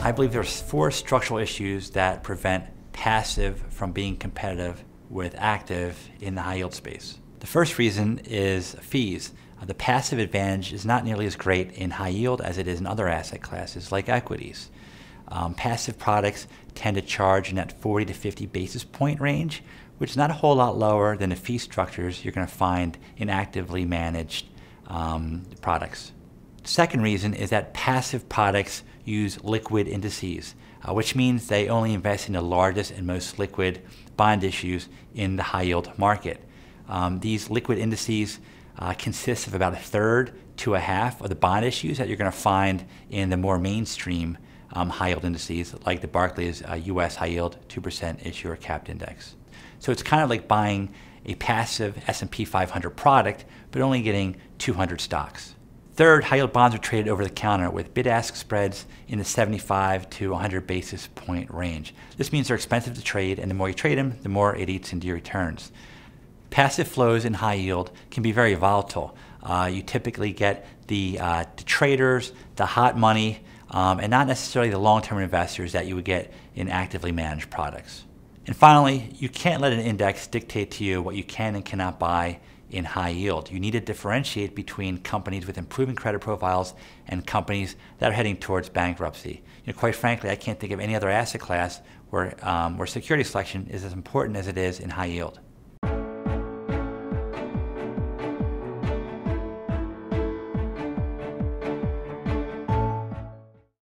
I believe there's 4 structural issues that prevent passive from being competitive with active in the high yield space. The first reason is fees. The passive advantage is not nearly as great in high yield as it is in other asset classes like equities. Passive products tend to charge in that 40 to 50 basis point range, which is not a whole lot lower than the fee structures you're going to find in actively managed products. The second reason is that passive products use liquid indices, which means they only invest in the largest and most liquid bond issues in the high yield market. These liquid indices consist of about 1/3 to 1/2 of the bond issues that you're going to find in the more mainstream high yield indices like the Barclays US High Yield 2% Issuer Capped Index. So it's kind of like buying a passive S&P 500 product but only getting 200 stocks. Third, high yield bonds are traded over the counter with bid-ask spreads in the 75 to 100 basis point range. This means they're expensive to trade, and the more you trade them, the more it eats into your returns. Passive flows in high yield can be very volatile. You typically get the traders, the hot money, and not necessarily the long-term investors that you would get in actively managed products. And finally, you can't let an index dictate to you what you can and cannot buy in high yield. You need to differentiate between companies with improving credit profiles and companies that are heading towards bankruptcy. Quite frankly, I can't think of any other asset class where security selection is as important as it is in high yield.